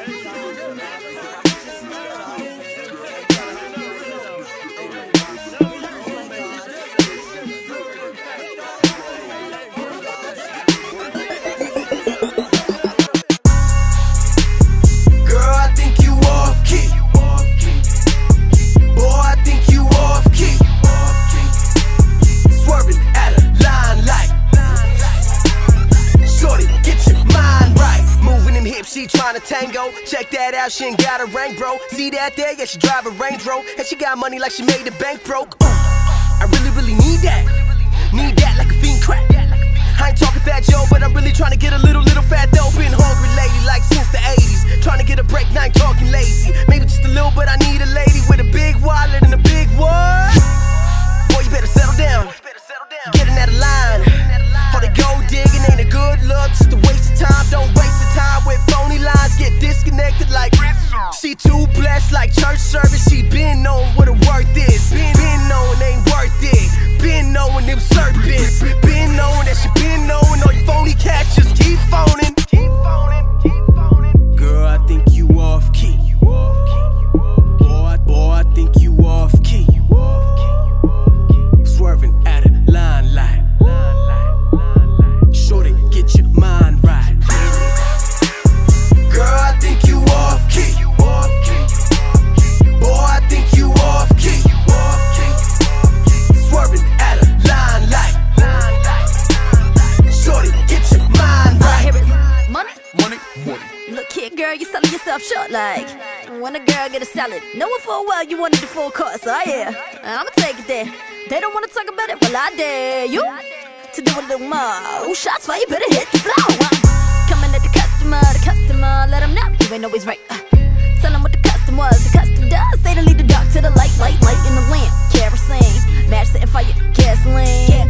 She tryna tango, check that out, she ain't got a rank, bro. See that there? Yeah, she drive a Range Rover, and she got money like she made the bank broke. I really need that. Need that like a fiend crack. I ain't talking Fat Joe, but I'm really tryna get a little fat though. Been hungry lady like since the 80s. Tryna get a break, now I ain't talking lazy. Maybe just a little, but I need a lady with a big wallet and a big what? Boy, you better settle down. Getting out of line. All the gold digging ain't a good look, just a waste of time. Don't waste the time with phony lines, get disconnected like she too blessed like church service. She been knowing what her worth is. Been knowing ain't worth it. Been knowing them serpents. Been knowing that she been knowing all you phony cats just keep phoning. Girl, I think you off key. Boy, I think you off key. Swerving at a line like shorty, get your mind right. Girl, I think you off key. Boy, I think you off key. Swerving at a line like shorty, get your mind right. Money. Look here, girl, you selling yourself short like when a girl get a salad, knowing full well you wanted the full course. Oh yeah, I'ma take it there. They don't wanna talk about it, well I dare you to do a little more. Shots fired, you better hit the floor. Coming at the customer, let him know you ain't always right. Tell him what the custom was, the custom does. Say to lead the dark to the light in the lamp. Kerosene, match setting fire, gasoline.